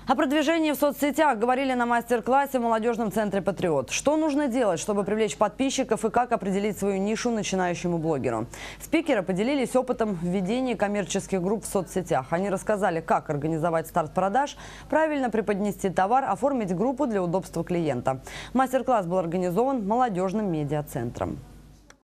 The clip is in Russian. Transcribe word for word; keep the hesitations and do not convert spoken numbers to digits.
О продвижении в соцсетях говорили на мастер-классе в молодежном центре «Патриот». Что нужно делать, чтобы привлечь подписчиков, и как определить свою нишу начинающему блогеру? Спикеры поделились опытом введения коммерческих групп в соцсетях. Они рассказали, как организовать старт продаж, правильно преподнести товар, оформить группу для удобства клиента. Мастер-класс был организован молодежным медиацентром.